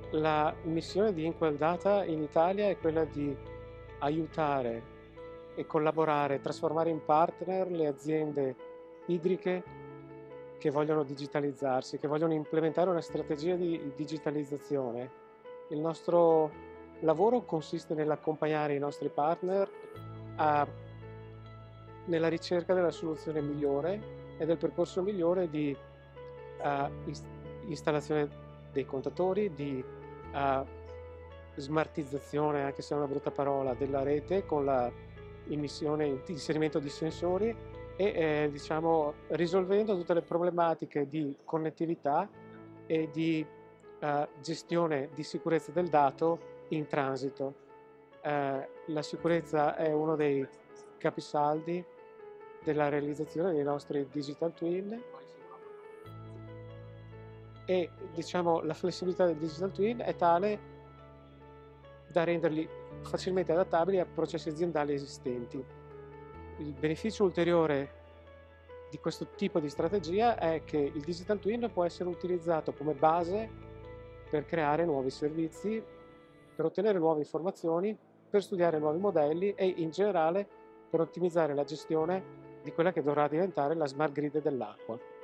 La missione di Inkwell Data in Italia è quella di aiutare e collaborare, trasformare in partner le aziende idriche che vogliono digitalizzarsi, che vogliono implementare una strategia di digitalizzazione. Il nostro lavoro consiste nell'accompagnare i nostri partner a- nella ricerca della soluzione migliore e del percorso migliore di installazione dei contatori, di smartizzazione, anche se è una brutta parola, della rete con la inserimento di sensori e diciamo risolvendo tutte le problematiche di connettività e di gestione di sicurezza del dato in transito. La sicurezza è uno dei capisaldi della realizzazione dei nostri digital twin e diciamo la flessibilità del digital twin è tale da renderli facilmente adattabili a processi aziendali esistenti. Il beneficio ulteriore di questo tipo di strategia è che il digital twin può essere utilizzato come base per creare nuovi servizi, per ottenere nuove informazioni, per studiare nuovi modelli e in generale per ottimizzare la gestione di quella che dovrà diventare la smart grid dell'acqua.